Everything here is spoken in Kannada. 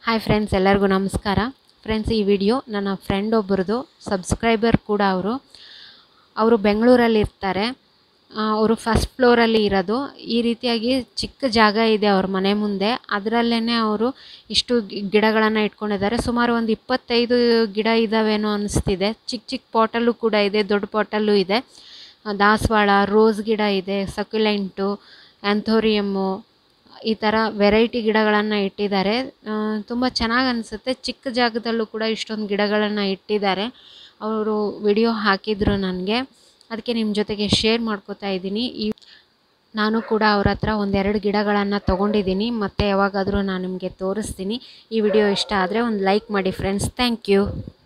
ಹಾಯ್ ಫ್ರೆಂಡ್ಸ್, ಎಲ್ಲರಿಗೂ ನಮಸ್ಕಾರ. ಫ್ರೆಂಡ್ಸ್, ಈ ವಿಡಿಯೋ ನನ್ನ ಫ್ರೆಂಡ್ ಒಬ್ಬರದು, ಸಬ್ಸ್ಕ್ರೈಬರ್ ಕೂಡ ಅವರು ಬೆಂಗಳೂರಲ್ಲಿ ಇರ್ತಾರೆ. ಅವರು ಫಸ್ಟ್ ಫ್ಲೋರಲ್ಲಿ ಇರೋದು. ಈ ರೀತಿಯಾಗಿ ಚಿಕ್ಕ ಜಾಗ ಇದೆ ಅವ್ರ ಮನೆ ಮುಂದೆ. ಅದರಲ್ಲೇ ಅವರು ಇಷ್ಟು ಗಿಡಗಳನ್ನು ಇಟ್ಕೊಂಡಿದ್ದಾರೆ. ಸುಮಾರು ಒಂದು 25 ಗಿಡ ಇದ್ದಾವೇನೋ ಅನಿಸ್ತಿದೆ. ಚಿಕ್ಕ ಚಿಕ್ಕ ಪಾಟಲ್ಲೂ ಕೂಡ ಇದೆ, ದೊಡ್ಡ ಪಾಟಲ್ಲೂ ಇದೆ. ದಾಸವಾಳ, ರೋಸ್ ಗಿಡ ಇದೆ, ಸಕ್ಯುಲೆಂಟು, ಆ್ಯಂಥೋರಿಯಮ್ಮು, ಈ ಥರ ವೆರೈಟಿ ಗಿಡಗಳನ್ನು ಇಟ್ಟಿದ್ದಾರೆ. ತುಂಬ ಚೆನ್ನಾಗಿ ಅನಿಸುತ್ತೆ. ಚಿಕ್ಕ ಜಾಗದಲ್ಲೂ ಕೂಡ ಇಷ್ಟೊಂದು ಗಿಡಗಳನ್ನು ಇಟ್ಟಿದ್ದಾರೆ. ಅವರು ವಿಡಿಯೋ ಹಾಕಿದರು ನನಗೆ, ಅದಕ್ಕೆ ನಿಮ್ಮ ಜೊತೆಗೆ ಶೇರ್ ಮಾಡ್ಕೋತಾ ಇದ್ದೀನಿ. ನಾನು ಕೂಡ ಅವ್ರ ಹತ್ರ ಒಂದೆರಡು ಗಿಡಗಳನ್ನು ತೊಗೊಂಡಿದ್ದೀನಿ. ಮತ್ತು ಯಾವಾಗಾದರೂ ನಾನು ನಿಮಗೆ ತೋರಿಸ್ತೀನಿ. ಈ ವಿಡಿಯೋ ಇಷ್ಟ ಆದರೆ ಒಂದು ಲೈಕ್ ಮಾಡಿ ಫ್ರೆಂಡ್ಸ್. Thank you.